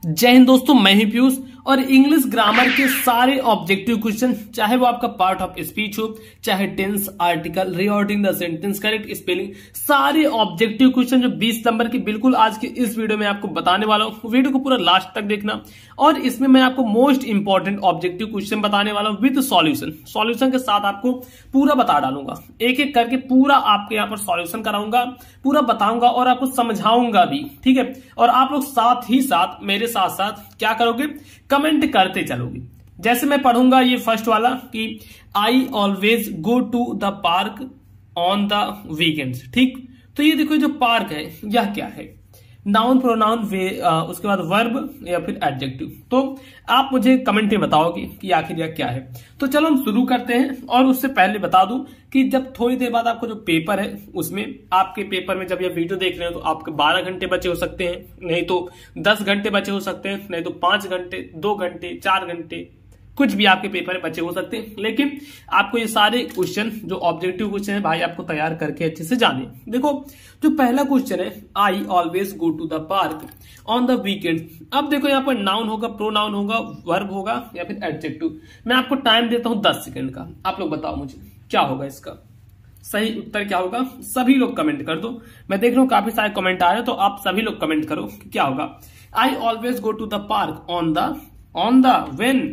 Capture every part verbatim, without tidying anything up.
जय हिंद दोस्तों, मैं ही पीयूष और इंग्लिश ग्रामर के सारे ऑब्जेक्टिव क्वेश्चन, चाहे वो आपका पार्ट ऑफ स्पीच हो, चाहे tense, article, reordering the sentence, correct spelling, सारे ऑब्जेक्टिव क्वेश्चन जो बीस नंबर के बिल्कुल आज के इस वीडियो में आपको बताने वाला हूं। वीडियो को पूरा लास्ट तक देखना और इसमें मैं आपको मोस्ट इंपॉर्टेंट ऑब्जेक्टिव क्वेश्चन बताने वाला हूं विद सॉल्यूशन। सॉल्यूशन के साथ आपको पूरा बता डालूंगा, एक एक करके पूरा आपके यहाँ पर सॉल्यूशन कराऊंगा, पूरा बताऊंगा और आपको समझाऊंगा भी, ठीक है। और आप लोग साथ ही साथ मेरे साथ साथ क्या करोगे, कमेंट करते चलोगे। जैसे मैं पढ़ूंगा ये फर्स्ट वाला कि I always go to the park on the weekends, ठीक। तो ये देखो, जो पार्क है यह क्या है, नाउन, प्रोनाउन, वे, उसके बाद वर्ब या फिर एडजेक्टिव। तो आप मुझे कमेंट में बताओगे कि आखिर यह क्या है। तो चलो हम शुरू करते हैं। और उससे पहले बता दूं कि जब थोड़ी देर बाद आपको जो पेपर है उसमें आपके पेपर में जब ये वीडियो देख रहे हो तो आपके बारह घंटे बचे हो सकते हैं, नहीं तो दस घंटे बचे हो सकते हैं, नहीं तो पांच घंटे, दो घंटे, चार घंटे, कुछ भी आपके पेपर में बचे हो सकते हैं। लेकिन आपको ये सारे क्वेश्चन जो ऑब्जेक्टिव क्वेश्चन है भाई आपको तैयार करके अच्छे से जाने। देखो, जो पहला क्वेश्चन है, I always go to the park on the weekend. अब देखो, यहाँ पर नाउन होगा, प्रोनाउन होगा, वर्ब होगा या फिर एडजेक्टिव। मैं आपको टाइम देता हूं दस सेकंड का। आप लोग बताओ मुझे क्या होगा इसका सही उत्तर, क्या होगा। सभी लोग कमेंट कर दो। मैं देख रहा हूं काफी सारे कमेंट आ रहे हैं, तो आप सभी लोग कमेंट करो कि क्या होगा। I always go to the park on the on the when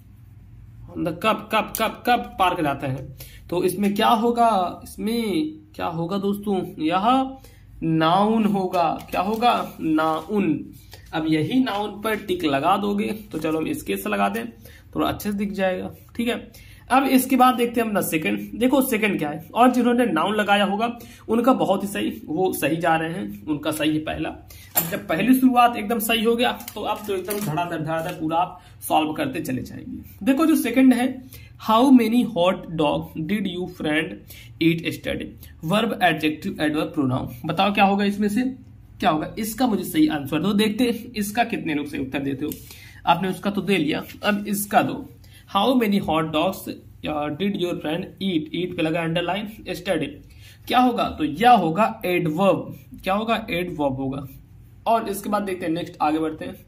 कब कब कब कब पार्क जाता है। तो इसमें क्या होगा, इसमें क्या होगा दोस्तों, यह नाउन होगा। क्या होगा, नाउन। अब यही नाउन पर टिक लगा दोगे तो चलो हम इसके से लगा दें, थोड़ा अच्छे से दिख जाएगा, ठीक है। अब इसके बाद देखते हैं हम सेकंड। देखो सेकंड क्या है, और जिन्होंने नाउन लगाया होगा उनका बहुत ही सही, वो सही जा रहे हैं, उनका सही है पहला। अब जब पहली शुरुआत एकदम सही हो गया तो अब तो एकदम धड़ाधड़ धड़ाधड़ पूरा आप सॉल्व करते चले जाएंगे। देखो जो सेकंड है, how many hot dog did you friend eat study, verb, adjective, adverb, pronoun. बताओ क्या होगा इसमें से, क्या होगा इसका, मुझे सही आंसर दो। देखते हैं इसका कितने लोग सही उत्तर देते हो। आपने उसका तो दे लिया, अब इसका दो। How many hot dogs did your friend eat, eat पे लगा अंडरलाइन, स्टडी। क्या होगा, तो यह होगा एडवर्ब। क्या होगा, एडवर्ब होगा। और इसके बाद देखते हैं नेक्स्ट, आगे बढ़ते हैं।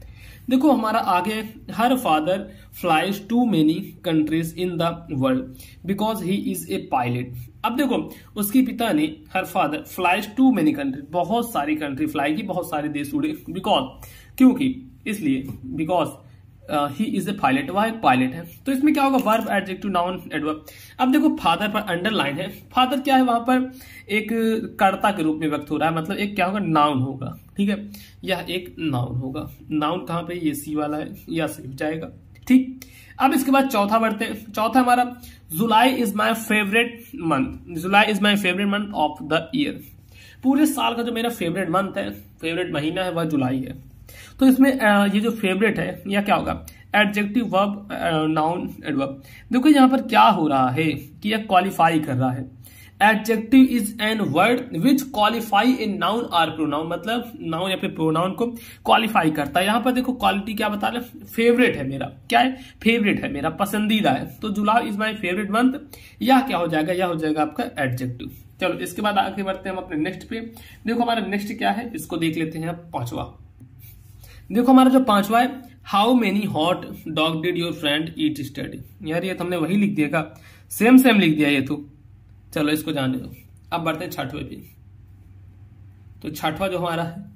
देखो हमारा आगे, her father flies to many countries in the world because he is a pilot. अब देखो, उसके पिता ने, her father flies to many country, बहुत सारी कंट्री फ्लाई की, बहुत सारे देश उड़े, बिकॉज, क्योंकि, इसलिए, because he is a pilot, वह एक पायलट है। तो इसमें क्या होगा, वर्ब, एडजेक्टिव, नाउन, एडवर्ब। अब देखो फादर पर अंडरलाइन है, फादर क्या है, वहां पर एक कर्ता के रूप में व्यक्त हो रहा है, मतलब एक क्या होगा, नाउन होगा, ठीक है। यह एक नाउन होगा। नाउन कहां पे, ये सी वाला है, यह सिर्फ जाएगा, ठीक। अब इसके बाद चौथा बढ़ते हैं। चौथा हमारा, July is my favourite month, July is my favourite month of the year. पूरे साल का जो मेरा फेवरेट मंथ है, फेवरेट महीना है, वह जुलाई है। तो इसमें ये जो फेवरेट है यह क्या होगा, एडजेक्टिव, वर्ब, नाउन, एडवर्ब। देखो यहाँ पर क्या हो रहा है कि यह क्वालिफाई कर रहा है। Adjective is an word which qualify a noun or pronoun, मतलब नाउन या फिर प्रोनाउन को क्वालिफाई करता है। यहाँ पर देखो क्वालिटी क्या बता रहे हैं, फेवरेट है मेरा, क्या है, फेवरेट है मेरा, पसंदीदा है। तो July is my favourite month, यह क्या हो जाएगा, यह हो जाएगा आपका एडजेक्टिव। चलो इसके बाद आगे बढ़ते हैं हम अपने नेक्स्ट पे। देखो हमारा नेक्स्ट क्या है, इसको देख लेते हैं अब, पांचवा। देखो हमारा जो पांचवा है, how many hot dog did your friend eat study. यार ये तुमने वही लिख दिया का, सेम सेम लिख दिया ये तो। चलो इसको जाने दो। अब बढ़ते हैं छठवें पे। तो छठवा जो हमारा है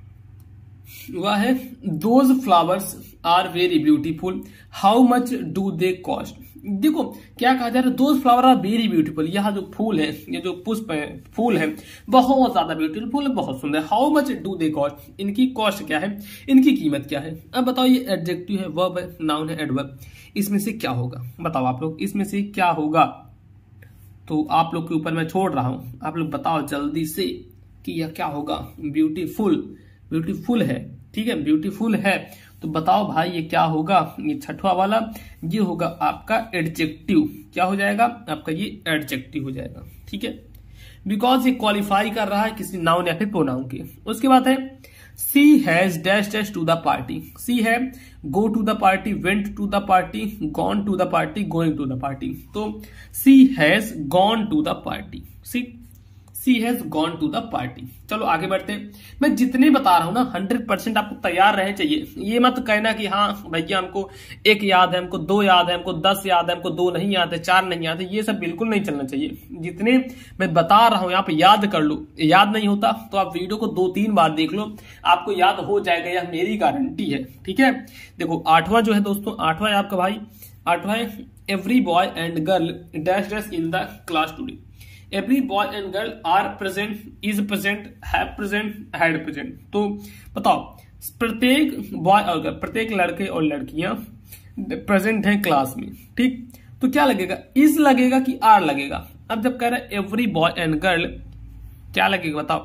वह है, those flowers are very beautiful, how much do they cost. देखो क्या कहा जा रहा है, those flower are very beautiful, यह जो फूल है, ये जो पुष्प है, फूल है, बहुत ज्यादा ब्यूटीफुल है, बहुत सुंदर। How much do they cost, इनकी कॉस्ट क्या है, इनकी कीमत क्या है। अब बताओ, ये एडजेक्टिव है, वर्ब है, नाउन है, एडवर्ब। इसमें से क्या होगा, बताओ आप लोग, इसमें से क्या होगा। तो आप लोग के ऊपर मैं छोड़ रहा हूं, आप लोग बताओ जल्दी से कि यह क्या होगा। ब्यूटीफुल, ब्यूटीफुल है, ठीक है, ब्यूटीफुल है। तो बताओ भाई ये क्या होगा, ये छठवा वाला, ये होगा आपका एडजेक्टिव। क्या हो जाएगा आपका, ये एडजेक्टिव हो जाएगा, ठीक है, बिकॉज ये क्वालिफाई कर रहा है किसी नाउन या फिर प्रोनाउन के। उसके बाद है, she has dash dash to the party. She है go to the party, went to the party, gone to the party, going to the party. तो she has gone to the party, she she has gone to the party. चलो आगे बढ़ते हैं। मैं जितने बता रहा हूं ना हंड्रेड परसेंट आपको तैयार रहने चाहिए। ये मत कहना कि हाँ भैया हमको एक याद है, हमको दो याद है, हमको दस याद है, हमको दो नहीं याद है, चार नहीं याद है, ये सब बिल्कुल नहीं चलना चाहिए। जितने मैं बता रहा हूं यहाँ पे याद कर लो। याद नहीं होता तो आप वीडियो को दो तीन बार देख लो, आपको याद हो जाएगा, यह मेरी गारंटी है। ठीक है, देखो आठवां जो है दोस्तों, आठवां है आपका भाई, आठवां है every boy and girl dash dash in the class today. Every boy and girl are present, is present, have present, had present. तो बताओ प्रत्येक बॉय और गर्ल, प्रत्येक लड़के और लड़कियां प्रेजेंट हैं क्लास में। ठीक, तो क्या लगेगा, इज लगेगा कि आर लगेगा। अब जब कह रहा है एवरी बॉय एंड गर्ल, क्या लगेगा बताओ।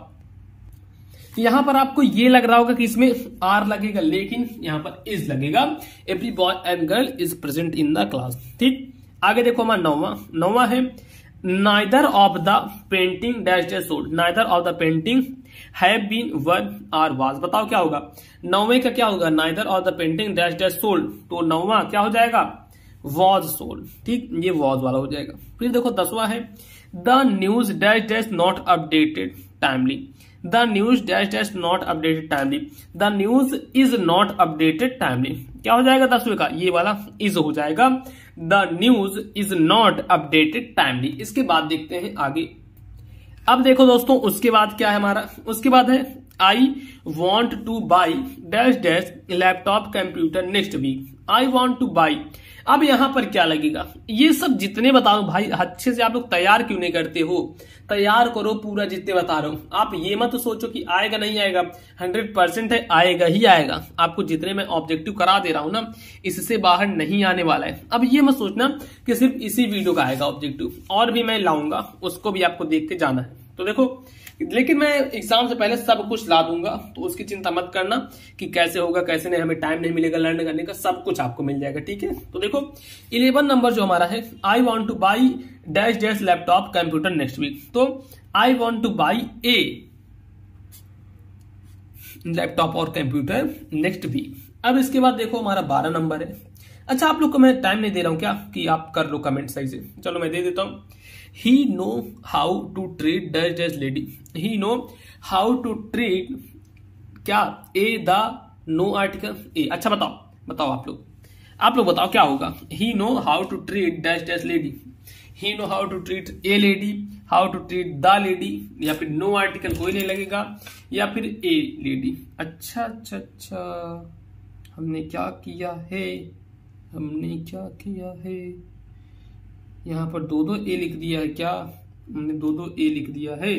यहां पर आपको ये लग रहा होगा कि इसमें आर लगेगा, लेकिन यहां पर इज लगेगा। Every boy and girl is present in the class. ठीक, आगे देखो हमारा नौवां, नौवां है neither of the painting dash dash sold. Neither of the painting have been won are was. बताओ क्या होगा, नौवे का क्या होगा, neither of the painting dash dash sold, तो नौवा क्या हो जाएगा, वॉज सोल्ड। ठीक, ये वॉज वाला हो जाएगा। फिर देखो दसवां है the news dash dash not updated timely. The news dash dash not updated timely, the news is not updated timely. क्या हो जाएगा दसवें का, ये वाला इज हो जाएगा। The news is not updated timely. इसके बाद देखते हैं आगे। अब देखो दोस्तों उसके बाद क्या है हमारा, उसके बाद है I want to buy dash dash laptop computer next week. I want to buy, अब यहां पर क्या लगेगा, ये सब जितने बता रहा हूं भाई अच्छे से आप लोग तैयार क्यों नहीं करते हो, तैयार करो पूरा जितने बता रहा हूं। आप ये मत सोचो कि आएगा नहीं आएगा, हंड्रेड परसेंट है आएगा ही आएगा। आपको जितने मैं ऑब्जेक्टिव करा दे रहा हूं ना, इससे बाहर नहीं आने वाला है। अब ये मत सोचना कि सिर्फ इसी वीडियो का आएगा ऑब्जेक्टिव, और भी मैं लाऊंगा, उसको भी आपको देख के जाना है। तो देखो, लेकिन मैं एग्जाम से पहले सब कुछ ला दूंगा, तो उसकी चिंता मत करना कि कैसे होगा कैसे नहीं, हमें टाइम नहीं मिलेगा लर्न करने का, सब कुछ आपको मिल जाएगा। ठीक है, तो देखो इलेवन नंबर जो हमारा है I want to buy dash dash laptop computer next week. तो I want to buy a laptop और कंप्यूटर नेक्स्ट वीक। अब इसके बाद देखो हमारा बारह नंबर है। अच्छा, आप लोग को मैं टाइम नहीं दे रहा हूं क्या कि आप कर लो कमेंट सही से, चलो मैं दे देता हूं। He know how to treat dash dash lady. He know how to treat क्या a the no article a। अच्छा बताओ बताओ आप लोग आप लोग बताओ क्या होगा। He know how to treat dash dash lady. He know how to treat a lady, how to treat the lady, या फिर no article कोई नहीं लगेगा, या फिर a lady। अच्छा अच्छा अच्छा, हमने क्या किया है, हमने क्या किया है, यहां पर दो दो ए लिख दिया है क्या, हमने दो दो ए लिख दिया है।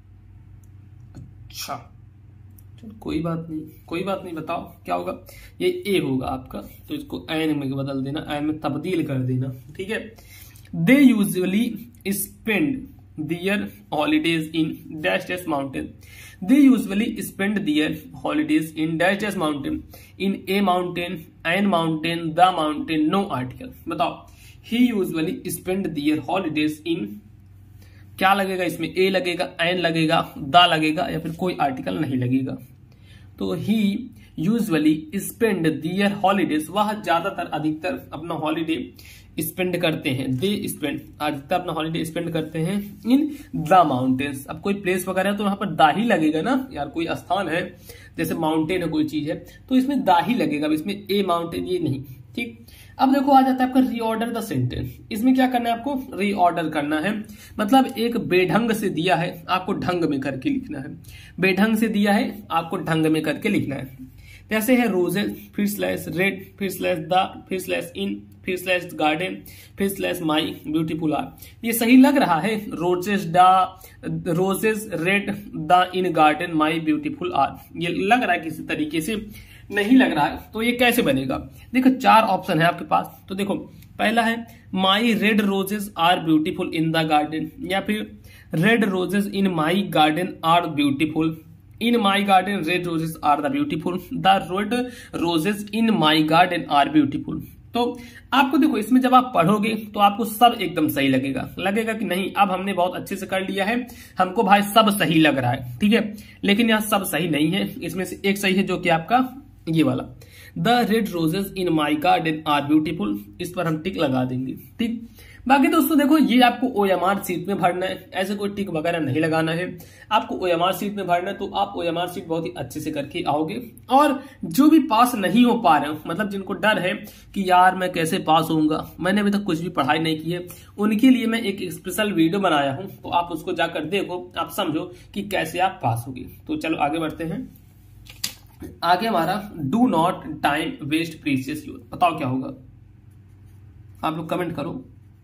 अच्छा चलो कोई बात नहीं, कोई बात नहीं, बताओ क्या होगा, ये ए होगा आपका, तो इसको एन में बदल देना, एन में तब्दील कर देना। ठीक है, they usually spend their holidays in dash dash mountain. They usually spend their holidays in dash dash mountain, in a mountain, an mountain, the mountain, no article. बताओ he usually spend their holidays in, क्या लगेगा इसमें, ए लगेगा, N लगेगा, the लगेगा, या फिर कोई आर्टिकल नहीं लगेगा। तो he usually spend their holidays, वह ज्यादातर अधिकतर अपना हॉलीडे स्पेंड करते हैं, दे स्पेंड अधिकतर अपना हॉलीडे स्पेंड करते हैं इन द माउंटेन्स। अब कोई प्लेस वगैरह है तो वहां पर दा ही लगेगा ना यार, कोई स्थान है जैसे माउंटेन है कोई चीज है तो इसमें दा ही लगेगा, इसमें ए माउंटेन ये नहीं। ठीक, अब देखो आ जाता है आपका रीऑर्डर द सेंटेंस। इसमें क्या करना है आपको, रीऑर्डर करना है, मतलब एक बेढंग से दिया है आपको ढंग में करके लिखना है, बेढंग से दिया है आपको ढंग में करके लिखना है। जैसे है रोजेस, फिर स्लैश रेड, फिर स्लैश द, फिर स्लैश इन, फिर स्लैश गार्डन, फिर स्लैश माई ब्यूटीफुल आर। ये सही लग रहा है, roses the, roses red the in garden my beautiful are, ये लग रहा है किसी तरीके से, नहीं लग रहा है तो ये कैसे बनेगा। देखो चार ऑप्शन है आपके पास, तो देखो पहला है my red roses are beautiful in the garden, या फिर red roses in my garden are beautiful, in my garden red roses are the beautiful, the red roses in my garden are beautiful. तो आपको देखो इसमें जब आप पढ़ोगे तो आपको सब एकदम सही लगेगा, लगेगा कि नहीं अब हमने बहुत अच्छे से कर लिया है, हमको भाई सब सही लग रहा है। ठीक है, लेकिन यह सब सही नहीं है, इसमें से एक सही है जो कि आपका ये वाला, the red roses in my garden are beautiful, इस पर हम टिक लगा देंगे। ठीक, बाकी दोस्तों देखो, ये आपको ओएमआर सीट में भरना है, ऐसे कोई टिक वगैरह नहीं लगाना है। आपको ओएमआर सीट में भरना है तो आप ओएमआर सीट बहुत ही अच्छे से करके आओगे। और जो भी पास नहीं हो पा रहे हो, मतलब जिनको डर है कि यार मैं कैसे पास होऊंगा, मैंने अभी तक कुछ भी पढ़ाई नहीं की है, उनके लिए मैं एक स्पेशल वीडियो बनाया हूं, तो आप उसको जाकर देखो, आप समझो कि कैसे आप पास होगे। तो चलो आगे बढ़ते हैं। आगे हमारा do not time waste precious youth, बताओ क्या होगा, आप लोग कमेंट करो,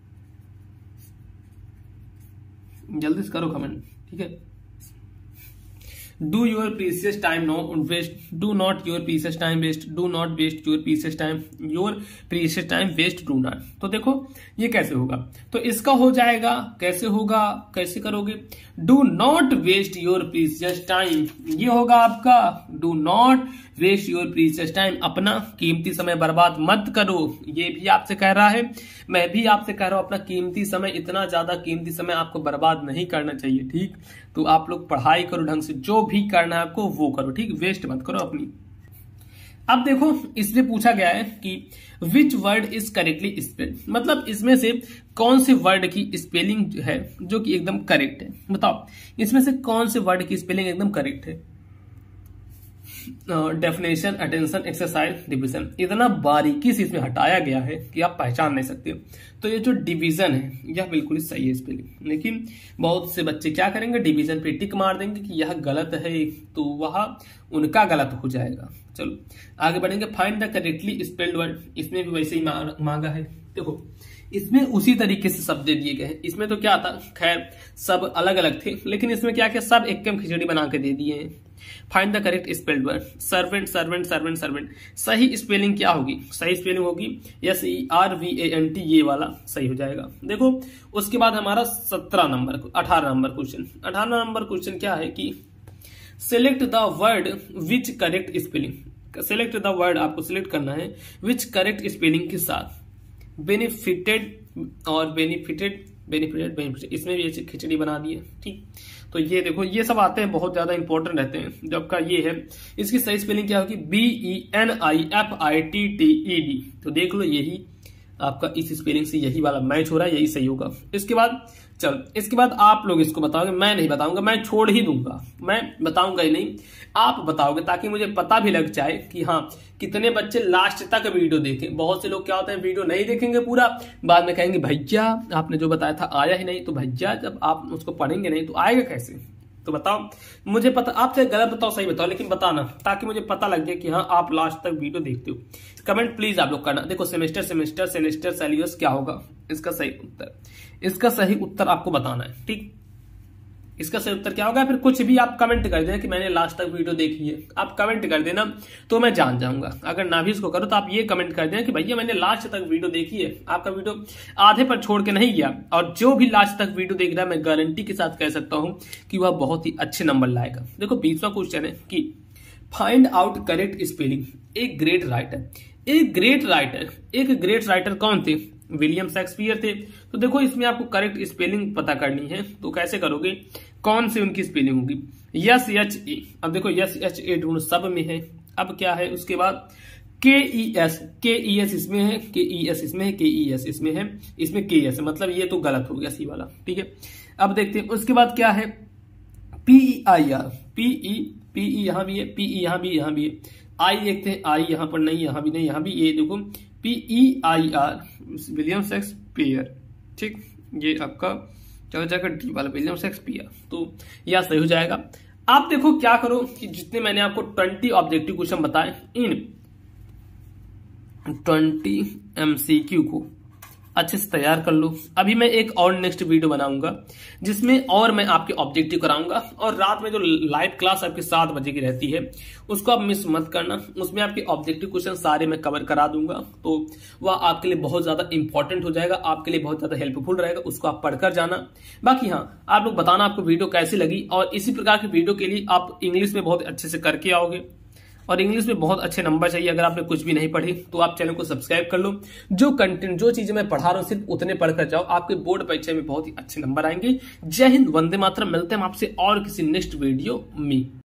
जल्दी से करो कमेंट, ठीक है। Do your precious time no waste, do not your precious time waste, do not waste your precious time, your precious time waste do not. तो देखो ये कैसे होगा, तो इसका हो जाएगा, कैसे होगा, कैसे करोगे, do not waste your precious time, ये होगा आपका do not waste your precious time, अपना कीमती समय बर्बाद मत करो। ये भी आपसे कह रहा है, मैं भी आपसे कह रहा हूं, अपना कीमती समय, इतना ज्यादा कीमती समय आपको बर्बाद नहीं करना चाहिए, ठीक। तो आप लोग पढ़ाई करो ढंग से, जो भी करना है आपको वो करो, ठीक, वेस्ट मत करो अपनी। अब देखो इसमें पूछा गया है कि which word is correctly spelled, मतलब इसमें से कौन से वर्ड की स्पेलिंग है जो कि एकदम करेक्ट है, बताओ इसमें से कौन से वर्ड की स्पेलिंग एकदम करेक्ट है। डेफिनेशन, अटेंशन, एक्सरसाइज, डिवीजन, इतना बारीकी से इसमें हटाया गया है कि आप पहचान नहीं सकते। तो ये जो डिवीजन है यह बिल्कुल ही सही है स्पेलिंग, लेकिन बहुत से बच्चे क्या करेंगे, डिवीजन पे टिक मार देंगे कि यह गलत है, तो वह उनका गलत हो जाएगा। चलो आगे बढ़ेंगे। Find the correctly spelled word, इसमें भी वैसे ही मांगा है। देखो इसमें उसी तरीके से शब्द दे दिए गए हैं, इसमें तो क्या था, खैर सब अलग अलग थे, लेकिन इसमें क्या क्या सब एक कम खिचड़ी बना के दे दिए हैं। Find the correct spelled word, servant servant servant servant, सही स्पेलिंग क्या होगी, सही स्पेलिंग होगी S E R V A N T, ये वाला सही हो जाएगा। देखो उसके बाद हमारा सत्रह नंबर अठारह नंबर क्वेश्चन, अठारह नंबर क्वेश्चन क्या है कि select the word which correct spelling, select the word आपको सिलेक्ट करना है विच करेक्ट स्पेलिंग के साथ, बेनिफिटेड और बेनिफिटेड बेनिफिटेड बेनिफिटेड, इसमें भी ऐसी खिचड़ी बना दी है, ठीक। तो ये देखो ये सब आते हैं, बहुत ज्यादा इंपॉर्टेंट रहते हैं। जो आपका ये है, इसकी सही स्पेलिंग क्या होगी, B E N I F I T T E D, तो देख लो यही आपका इस स्पेलिंग से यही वाला मैच हो रहा है, यही सही होगा। इसके बाद चल इसके बाद आप लोग इसको बताओगे, मैं नहीं बताऊंगा, मैं छोड़ ही दूंगा, मैं बताऊंगा ही नहीं, आप बताओगे, ताकि मुझे पता भी लग जाए कि हाँ कितने बच्चे लास्ट तक वीडियो देखें। बहुत से लोग क्या होते हैं, वीडियो नहीं देखेंगे पूरा, बाद में कहेंगे भैया आपने जो बताया था आया ही नहीं। तो भैया जब आप उसको पढ़ेंगे नहीं तो आएगा कैसे, तो बताओ मुझे पता, आप चाहे गलत बताओ सही बताओ, लेकिन बताना, ताकि मुझे पता लग जाए कि हाँ आप लास्ट तक वीडियो देखते हो। कमेंट प्लीज आप लोग करना। देखो सेमेस्टर सेमेस्टर सेमेस्टर सिलेबस क्या होगा, इसका सही उत्तर, इसका सही उत्तर आपको बताना है, ठीक। इसका सही उत्तर क्या होगा, फिर कुछ भी आप कमेंट कर देना कि मैंने लास्ट तक वीडियो देखी है, आप कमेंट कर देना तो मैं जान जाऊंगा। अगर ना भी इसको करो तो आप ये कमेंट कर देना कि भैया मैंने लास्ट तक वीडियो देखी है, आपका वीडियो आधे पर छोड़ के नहीं गया। और जो भी लास्ट तक वीडियो देख रहा है, मैं गारंटी के साथ कह सकता हूं कि वह बहुत ही अच्छे नंबर लाएगा। देखो बीसवां क्वेश्चन है कि फाइंड आउट करेक्ट स्पेलिंग एक ग्रेट राइटर, एक ग्रेट राइटर, एक ग्रेट राइटर कौन थे, विलियम शेक्सपियर थे। तो देखो इसमें आपको करेक्ट स्पेलिंग पता करनी है, तो कैसे करोगे, कौन सी उनकी स्पेलिंग होगी, यस एच ए, अब देखो यस एच ए ढूंढ सब में है, अब क्या है उसके बाद के ई एस, के ई एस इसमें है, के ई एस इसमें है, के ई एस इसमें है, इसमें के एस, मतलब ये तो गलत हो गया सी वाला, ठीक है। अब देखते हैं उसके बाद क्या है, P E I R, P E P E यहां भी है, पी ई यहां भी यहां भी है, आई देखते हैं, आई यहां पर नहीं, यहां भी नहीं, यहां भी, ये देखो P E I R William Shakespeare, ठीक। ये आपका चलो जाकर डी वाला विलियम शेक्सपियर, तो यह सही हो जाएगा। आप देखो क्या करो कि जितने मैंने आपको ट्वेंटी ऑब्जेक्टिव क्वेश्चन बताए, इन ट्वेंटी एमसीक्यू को अच्छे से तैयार कर लो। अभी मैं एक और नेक्स्ट वीडियो बनाऊंगा जिसमें और मैं आपके ऑब्जेक्टिव कराऊंगा, और रात में जो लाइव क्लास आपके सात बजे की रहती है उसको आप मिस मत करना, उसमें आपके ऑब्जेक्टिव क्वेश्चन सारे मैं कवर करा दूंगा, तो वह आपके लिए बहुत ज्यादा इंपॉर्टेंट हो जाएगा, आपके लिए बहुत ज्यादा हेल्पफुल रहेगा, उसको आप पढ़कर जाना। बाकी हाँ आप लोग बताना आपको वीडियो कैसी लगी, और इसी प्रकार की वीडियो के लिए आप इंग्लिश में बहुत अच्छे से करके आओगे, और इंग्लिश में बहुत अच्छे नंबर चाहिए। अगर आपने कुछ भी नहीं पढ़ी तो आप चैनल को सब्सक्राइब कर लो, जो कंटेंट जो चीजें मैं पढ़ा रहा हूं सिर्फ उतने पढ़कर जाओ, आपके बोर्ड परीक्षा में बहुत ही अच्छे नंबर आएंगे। जय हिंद, वंदे मातरम। मिलते हैं आपसे और किसी नेक्स्ट वीडियो में।